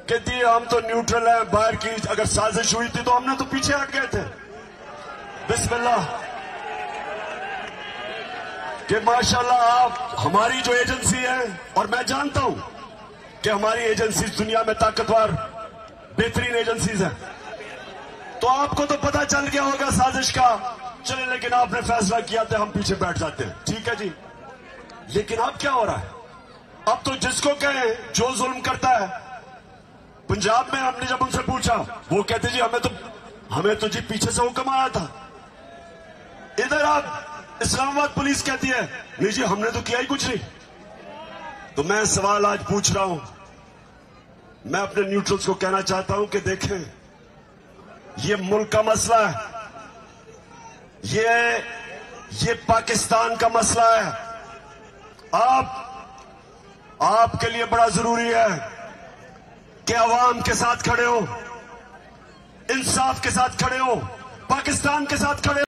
कहती है हम तो न्यूट्रल हैं, बाहर की अगर साजिश हुई थी तो हमने तो पीछे हट गए थे। बिस्मिल्लाह कि माशाल्लाह आप हमारी जो एजेंसी है, और मैं जानता हूं कि हमारी एजेंसी दुनिया में ताकतवर बेहतरीन एजेंसीज हैं, तो आपको तो पता चल गया होगा साजिश का। चले, लेकिन आपने फैसला किया था हम पीछे बैठ जाते हैं, ठीक है जी। लेकिन अब क्या हो रहा है? अब तो जिसको कहे जो जुल्म करता है, पंजाब में हमने जब उनसे पूछा वो कहते जी हमें तो जी पीछे से हुक्म आया था। इधर आप इस्लामाबाद पुलिस कहती है नहीं जी हमने तो किया ही कुछ नहीं। तो मैं सवाल आज पूछ रहा हूं, मैं अपने न्यूट्रल्स को कहना चाहता हूं कि देखें, ये मुल्क का मसला है, ये पाकिस्तान का मसला है। आपके लिए बड़ा जरूरी है कि अवाम के साथ खड़े हो, इंसाफ के साथ खड़े हो, पाकिस्तान के साथ खड़े हो।